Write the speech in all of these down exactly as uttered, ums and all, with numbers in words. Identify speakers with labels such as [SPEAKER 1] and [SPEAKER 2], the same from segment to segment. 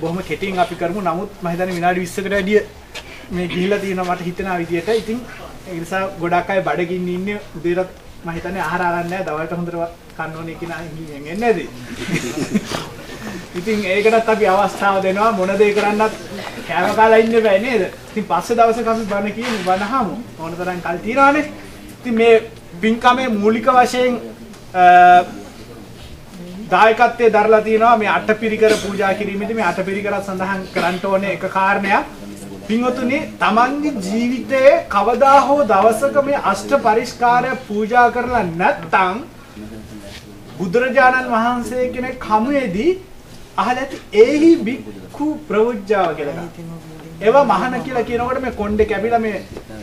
[SPEAKER 1] බොහොම කෙටියෙන් අපි කරමු. නමුත් මම හිතන්නේ විනාඩි විස්සකට වැඩිය මේ ගිහිලා තියෙනවා මට හිතෙන විදියට. ඉතින් ඒ නිසා ගොඩක් අය බඩගින්න ඉන්නේ උදේට මම හිතන්නේ ආහාර අරන් නැහැ. දවල්ට හොඳට කන්න ඕනේ කියන හිමියෙන් එන්නේ නැති. ඉතින් ඒකටත් අපි අවස්ථාව දෙනවා මොන දේ කරන්නත් කෑම කාලා ඉන්න බෑ නේද? ඉතින් පස්සේ දවසක අපි බණ කියමු බණහමු. ඕන තරම් කල් තියනවානේ. ඉතින් මේ පින්කමේ මූලික වශයෙන් දායකත්වයේ දරලා තියෙනවා මේ අටපිරිකර පූජා කිරීමේදී මේ අටපිරිකර සඳහන් කරන්න ඕනේ එක කාරණයක්. පින්වතුනි තමන්ගේ ජීවිතයේ කවදා හෝ දවසක මේ අෂ්ට පරිස්කාරය පූජා කරලා නැත්නම් බුදුරජාණන් වහන්සේ කෙනෙක් හමුවේදී අහලා ඇති ඒහි බික්ඛු ප්‍රවුජ්ජාව කියලා. ඒවා මහාන කියලා කියනකොට මේ කොණ්ඩේ කැපිලා මේ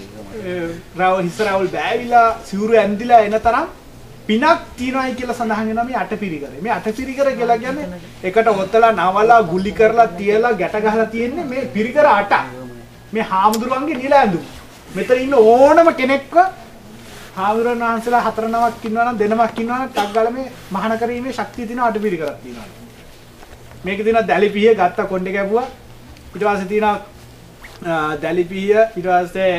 [SPEAKER 1] රාව හිසරවල් බෑවිලා සිවුරු ඇඳිලා එන තරම් පිනක් තියනයි කියලා සඳහන් වෙනවා මේ අටපිරිකරේ. මේ අටපිරිකර කියලා කියන්නේ එකට ඔතලා නවලා ගුලි කරලා තියලා ගැට ගහලා තියෙන්නේ මේ පිරිකර අට. මේ හාමුදුරුවන්ගේ නිල ඇඳුම්. මෙතන ඉන්න ඕනම කෙනෙක්ව හාමුදුරන් වහන්සේලා හතර නමක් ඉන්නවා නම් දෙනමක් ඉන්නවා නම් ටක් ගාලා මේ මහාන කරීමේ ශක්තිය තියෙන අටපිරිකරක් තියෙනවා. මේකේ තියෙන දැලිපිය ගත්ත කොණ්ඩේ කැපුවා. ඊට පස්සේ තියෙනවා දැලිපිය ඊට පස්සේ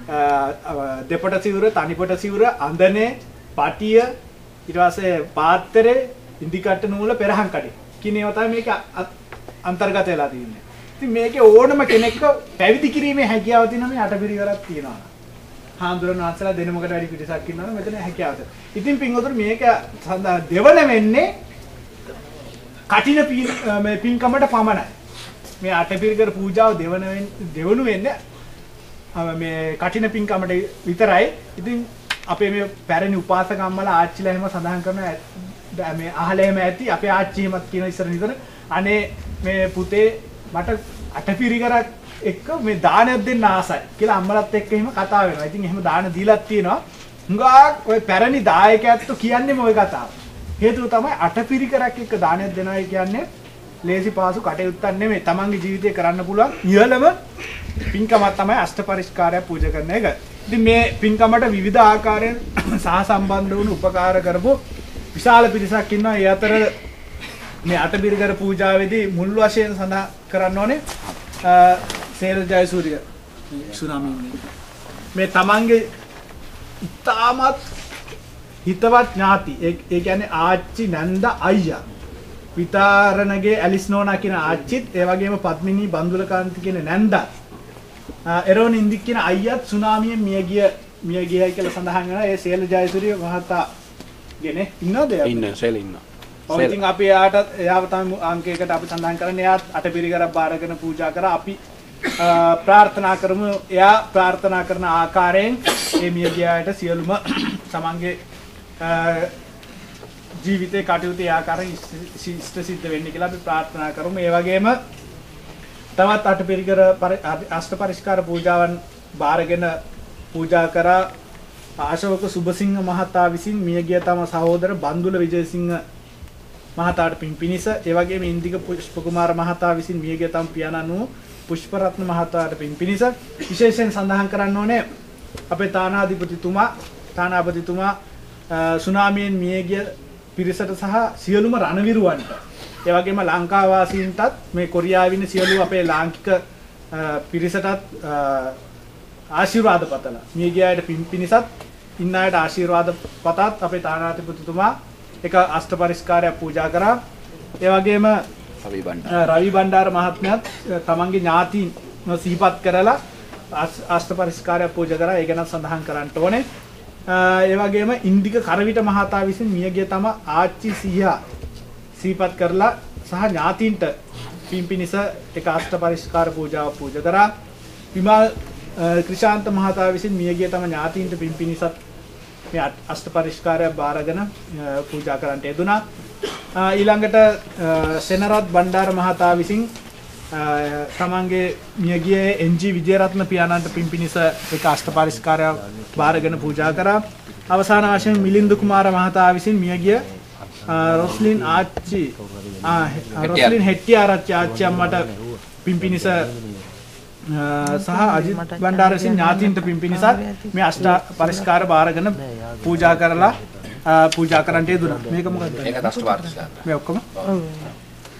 [SPEAKER 1] දෙපොට සිවුර, තනිපොට සිවුර, අඳනේ, පටිය, ඊට පස්සේ පාත්‍රේ, ඉන්දිකට්ට නූල, පෙරහන් කඩේ. කියන ඒවා තමයි මේක අන්තර්ගත වෙලා තියෙන්නේ. ඉතින් මේකේ ඕනම කෙනෙක්ව පැවිදි කිරීමේ හැකියාව තියෙන මේ අටපිරිකරක් තියෙනවා. හාමුදුරන් වහන්සේලා දෙනමකට වැඩි පිටසක් ඉන්නවා මෙතන හැකියාව තියෙනවා. ඉතින් පින්වතුනි මේක දෙවන වෙන්නේ කටින මේ පින්කමට පමණයි. මේ අටපිරිකර පූජාව දෙවන දෙවනු වෙන්නේ මේ කටින පින්කමට විතරයි. ඉතින් අපේ මේ පැරණි උපාසක අම්මලා ආච්චිලා එහෙම සඳහන් කරන මේ අහලා එහෙම ඇති අපේ ආච්චි එහෙමත් කියන ඉස්සර නිතර අනේ මේ පුතේ මට අටපිරිකරක් එක්ක මේ දානයක් දෙන්න ආසයි කියලා අම්මලත් එක්ක එහෙම කතා වෙනවා. ඉතින් එහෙම දාන දීලක් තියෙනවා. හුඟක් ඔය පැරණි දායකයන්ට කියන්නේම ওই කතාව. හේතුව තමයි අටපිරිකරක් එක්ක දානයක් දෙනවා කියන්නේ ලේසි පාසු කටයුත්තක් නෙමෙයි. තමන්ගේ ජීවිතේ කරන්න පුළුවන් ඉහළම පින්කමක් තමයි අෂ්ටපරිස්කාරය පූජා කරන එක. ඉතින් මේ පින්කමට විවිධ ආකාරයෙන් සහ සම්බන්ධ වුණු උපකාර කරපු විශාල පිරිසක් ඉන්නවා. ඒ අතර මේ අටපිරිකර පූජාවේදී මුල් වශයෙන් සඳහන් කරන්න ඕනේ සේල ජයසූරිය සුනාමී මේ තමන්ගේ ඉතාමත් හිතවත් ඥාති ඒ කියන්නේ ආච්චි නන්ද අයියා විතරණගේ ඇලිස් නෝනා කියන ආච්චිත් ඒ වගේම පද්මිනී බන්දුලකාන්ති කියන නැන්දත් එරෝන් ඉන්දික් කියන අයියත් සුනාමියෙන් මියගිය මියගියයි කියලා සඳහන් වෙනවා. ඒ සේල ජයසූරිය මහතා ගෙන ඉන්නවද?
[SPEAKER 2] ඉන්න සේල ඉන්නවා.
[SPEAKER 1] ඔය ඉතින් අපි එයාට එයාව තමයි අංකයකට අපි සඳහන් කරන්නේ. එයාත් අටපිරිකරක් බාරගෙන පූජා කරා. අපි ප්‍රාර්ථනා කරමු එයා ප්‍රාර්ථනා කරන ආකාරයෙන් මේ මියගියාට සියලුම තමන්ගේ ජීවිතේ කටයුතු ඒ ආකාරයෙන් ඉෂ්ට සිද්ධ වෙන්න කියලා අපි ප්‍රාර්ථනා කරමු. ඒ වගේම තවත් අටපිරිකර අෂ්ටපරිස්කාර පූජාවන් බාරගෙන පූජා කරා ආශෝක සුබසිංහ මහතා විසින් මියගිය තම සහෝදර බන්දුල විජේසිංහ මහතාට පින් පිනිස, ඒ වගේම ඉන්දික පුෂ්පකුමාර මහතා විසින් මියගිය තම පියාණන් වූ පුෂ්පරත්න මහතාට පින් පිනිස. විශේෂයෙන් සඳහන් කරන්න ඕනේ අපේ තානාධිපතිතුමා තානාපතිතුමා සුනාමියෙන් මියගිය පිරිසට සහ සියලුම රණවිරුවන්ට, ඒ වගේම ලංකා වාසීන්ටත් මේ කොරියාවේ ඉන්න සියලු අපේ ලාංකික පිරිසටත් ආශිර්වාද පතලා මියගියාට පින් පිනිසත් ඉන්න අයට ආශිර්වාද පතත් අපේ තානාධිපතිතුමා එක අෂ්ටපරිස්කාරයක් පූජා කරා. ඒ වගේම
[SPEAKER 2] රවි බණ්ඩාර
[SPEAKER 1] රවි බණ්ඩාර මහත්මයාත් තමන්ගේ ඥාතීන් සිහිපත් කරලා අෂ්ටපරිස්කාරයක් පූජා කරා. ඒ ගැන සඳහන් කරන්න ඕනේ. ඒ වගේම ඉන්දික කරවිට මහතා විසින් මියගිය තම ආච්චි සීයා සිහිපත් කරලා සහ ඥාතීන්ට පින් පිනිස එක අෂ්ටපරිස්කාර පූජාවක් පූජා කරා. විමල් ක්‍රිෂාන්ත මහතා විසින් මියගිය තම ඥාතීන්ට පින් පිනිසත් මේ අෂ්ටපරිස්කාරය බාරගෙන පූජා කරන්නට යෙදුණා. ඊළඟට සෙනරත් බණ්ඩාර මහතා විසින් තමන්ගේ මියගිය එන්.ජී. විජේරත්න පියාණන්ට පින් පිනිස එක අෂ්ටපරිස්කාරය බාරගෙන පූජා කරා. අවසාන වශයෙන් මිලින්ද කුමාර මහතා විසින් මියගිය රොස්ලින් ආච්චි රොස්ලින් හෙට්ටිආරච්චි ආච්චි අම්මට පින් පිනිස සහ අජිත් බණ්ඩාර විසින් ඥාතීන්ට පින් පිනිසත් මේ අෂ්ට පරිස්කාර බාරගෙන පූජා කරලා පූජා කරන්නට යෙදුණා. මේක මොකක්ද?
[SPEAKER 2] මේක අෂ්ට පරිස්කාර.
[SPEAKER 1] මේ ඔක්කොම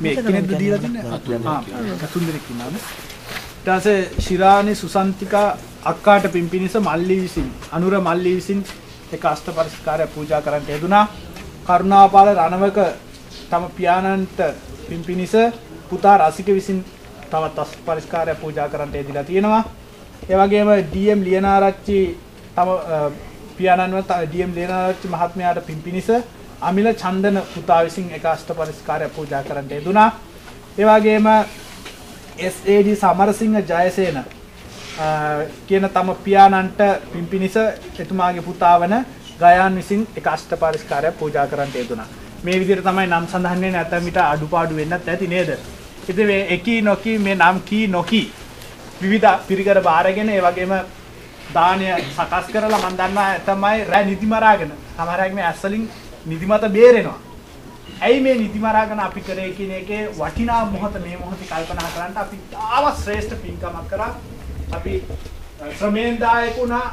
[SPEAKER 1] මේ එක්කෙනෙක්ද දීලා තින්නේ? ආ තුන් දෙනෙක් ඉන්නානේ. ඊට පස්සේ ශිරානි සුසන්තිකා අක්කාට පිම්පිනිස මල්ලි විසින් අනුර මල්ලි විසින් එක අෂ්ටපරිස්කාරය පූජා කරන්නට යෙදුනා. කරුණාපාල රණවක තම පියාණන්ට පිම්පිනිස පුතා රසික විසින් තවත් අෂ්ටපරිස්කාරය පූජා කරන්නට යෙදিলা තියෙනවා. ඒ වගේම ඩී.එම්. ලියනාරච්චි තම පියාණන්ව ඩී.එම්. ලියනාරච්චි මහත්මයාට පිම්පිනිස අමිල චන්දන පුතා විසින් එක අෂ්ටපරිස්කාරය පූජා කරන්නට යෙදුනා. ඒ වගේම S A D Samarasinghe Jayasena කියන තම පියාණන්ට පිම්පිනිස එතුමාගේ පුතා වන ගයාන් විසින් එක අෂ්ටපරිස්කාරයක් පූජා කරන්නට යෙදුනා. මේ විදිහට තමයි නම් සඳහන් වෙන්නේ. නැත්නම් ඊට අඩුපාඩු වෙන්නත් ඇති නේද? ඉතින් මේ එකී නොකී මේ නම් කී නොකී විවිධ පිරිකර බාරගෙන ඒ වගේම දානය සකස් කරලා මම දන්නවා තමයි රැ නිදි මරාගෙන සමහරක් මේ ඇස්වලින් නිදිමත බේරෙනවා. ඇයි මේ නිදි මරාගෙන අපි කරේ කියන එකේ වටිනා මොහොත මේ මොහොතේ කල්පනා කරන්න අපි තාම ශ්‍රේෂ්ඨ පින්කමක් කරා. අපි ශ්‍රමයෙන් දායක වුණා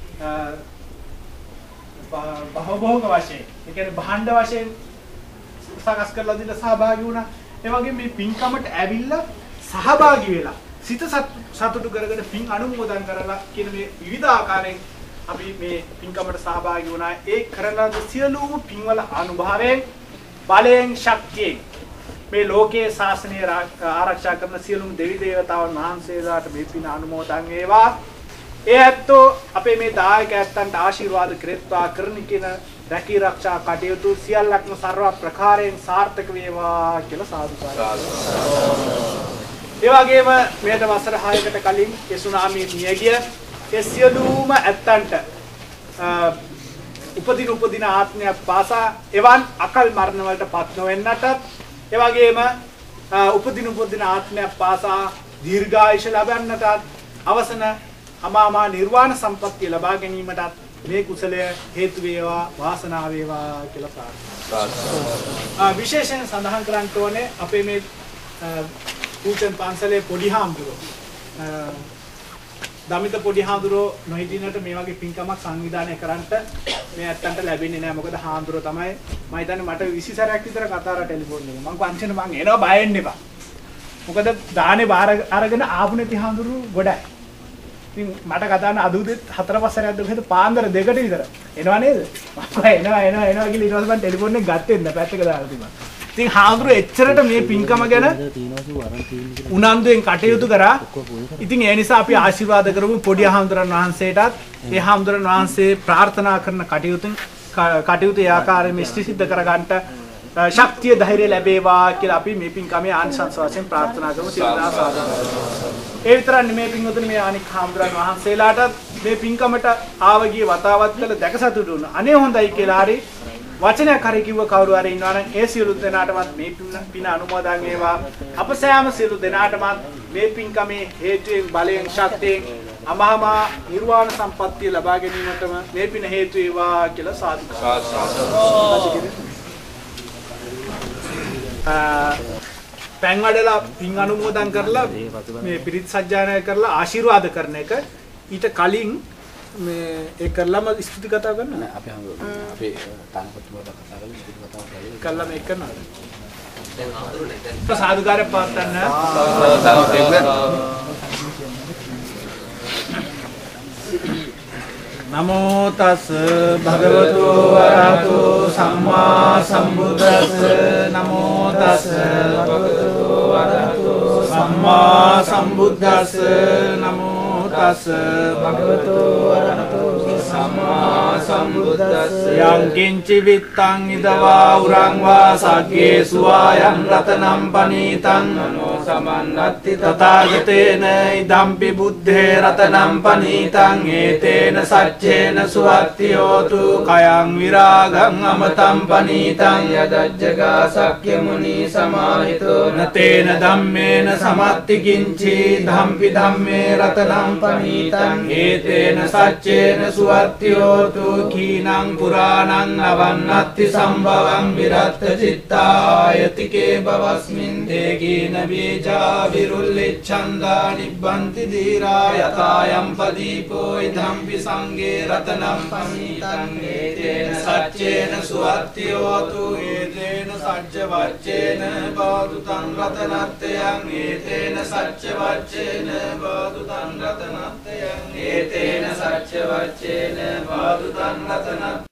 [SPEAKER 1] බහවෝග වශයෙන්. ඒ කියන්නේ භාණ්ඩ වශයෙන් සකස් කරලා දෙන්න සහභාගී වුණා. ඒ වගේම මේ පින්කමට ඇවිල්ලා සහභාගී වෙලා සිත සතුටු කරගෙන පින් අනුමෝදන් කරලා කියන මේ විවිධ ආකාරයෙන් අපි මේ පින්කමට සහභාගී වුණා. ඒ කරන සියලුම පින්වල අනුභවයෙන් බලයෙන් ශක්තියෙන් මේ ලෝකයේ ශාසනය ආරක්ෂා කරන සියලුම දෙවි දේවතාවුන් වහන්සේලාට මේ පින් අනුමෝදන් වේවා. ඒ ඇත්තෝ අපේ මේ දායක ඇත්තන්ට ආශිර්වාද කෙරෙත්වා කරන කියන රැකී ආරක්ෂා කටයුතු සියල්ලක්ම සර්ව ප්‍රකාරයෙන් සාර්ථක වේවා කියලා සාදු සාදු. ඒ වගේම මේට වසර හයකට කලින් ඒ සුනාමිය මිය ගිය ඒ සියලුම ඇත්තන්ට උපදින උපදින ආත්මයක් පාසා එවන් අකල් මරණ වලට පත් නොවෙන්නට ඒ වගේම උපදින උපදින ආත්මයක් පාසා දීර්ඝායුෂ ලබන්නට අවසන අමාමා නිර්වාණ සම්පත්තිය ලබා ගැනීමට මේ කුසලය හේතු වේවා වාසනාව වේවා කියලා ප්‍රාර්ථනා. විශේෂයෙන් සඳහන් කරන්න ඕනේ අපේ මේ ඌටන් පන්සලේ පොඩි හාමුදුරුවෝ දමිත පොඩි හාමුදුරුවෝ නොහිටිනට මේ වගේ පින්කමක් සංවිධානය කරන්නට මේ ඇත්තන්ට ලැබෙන්නේ නැහැ. මොකද හාමුදුරුවෝ තමයි මම හිතන්නේ මට විසි සැරයක් විතර කතා කරලා ටෙලිෆෝන් එකේ මම පන්සලේ මං එනවා බය වෙන්න එපා. මොකද දානේ බාර අරගෙන ආපු නැති හාමුදුරුවෝ ගොඩයි. ඉතින් මට කතා කරන අද උදේ හතර පහ සැරයක් දුකේද පාන්දර දෙකට විතර එනවා නේද? මම එනවා එනවා එනවා කියලා ඊට පස්සේ මම ටෙලිෆෝන් එක ගත්තේ නැත්නම් පැත්තක දාලා තිබ්බා. ඉතින් හාමුදුරුවෝ එච්චරට මේ පින්කම ගැන උනන්දුවෙන් කටයුතු කරා. ඉතින් ඒ නිසා අපි ආශිර්වාද කරමු පොඩි හාමුදුරන් වහන්සේටත්. ඒ හාමුදුරන් වහන්සේ ප්‍රාර්ථනා කරන කටයුතුන් කටයුතු ඒ ආකාරයෙන් ඉෂ්ට සිද්ධ කරගන්නට ශක්තිය ධෛර්යය ලැබේවා කියලා අපි මේ පින්කමේ ආනිසංස වශයෙන් ප්‍රාර්ථනා කරමු. සිතා සාදු. ඒ විතරක් නෙමේ පින්වතුනි මේ අනික් හාමුදුරන් වහන්සේලාට මේ පින්කමට ආවගිය වතාවත් කළ දැක සතුටු වුණා. අනේ හොඳයි කියලා හරි වචනයක් හරි කිව්ව කවුරු හරි ඉන්නවා නම් ඒ සියලු දෙනාටමත් මේ පින අනුමෝදන් වේවා. අප සෑම සියලු දෙනාටමත් මේ පින්කමේ හේතුයෙන් බලයෙන් ශක්තියෙන් අමහා නිර්වාණ සම්පත්තිය ලබා ගැනීමටම මේ පින හේතු වේවා කියලා සාදු. පැන් වඩලා පින් අනුමෝදන් කරලා මේ පිරිත් සජ්ජායනා කරලා ආශිර්වාද කරන එක ඊට කලින් මේ ඒ කරලාම ස්තුති කතා කරනවා
[SPEAKER 2] නෑ අපි අපේ තානපතිවල කතා කරලා ස්තුති කතා කරලා
[SPEAKER 1] කළා මේක කරනවා දැන් ආදුරනේ දැන් සාදුකාරය පාත්තන්න නමෝ තස් භගවතු වරහතු සම්මා සම්බුද්දස්ස නමෝ තස් භගවතු වරහතු සම්මා සම්බුද්දස්ස නමෝ තස් භගවතු වරහතු සම්මා සම්බුද්දස්ස යං කිංචි විත්තං ඉදවා උරං වා සග්ගේ සුවායන් රතනම් පනීතං නෝ සමන්නත්ති තථාගතේන ඉදම්පි බුද්ධේ රතනම් පනීතං ඒතේන සච්චේන සුවත්ති හෝතු කයං විරාගං අමතං පනීතං යදජ්ජගා සක්්‍ය මුනි සමාහිතෝ නතේන ධම්මේන සමත්ති කිංචි ධම්පි ධම්මේ රතනම් පනීතං ඒතේන සච්චේන සුවත්ති සුවත්තියෝතු කීනං පුරාණං නවන්නත්ති සම්භවං විරත්ත චිත්තායතිකේ බවස්මින් තේ කීන බීජා විරුල්ලිච්ඡන්දා නිබ්බන්ති දීරා යතායම් පදීපෝ ඉදම්පි සංගේ රතනම් පනීතං ඒතේන සච්චේන සුවත්තියෝතු ඒතේන සච්ච වච්චේන බාදු තං රතනත්තයං ඒතේන සච්ච වච්චේන බාදු තං රතනත්තයං ඒතේන සච්ච වච්චේන බාදු තං රතනත්තයං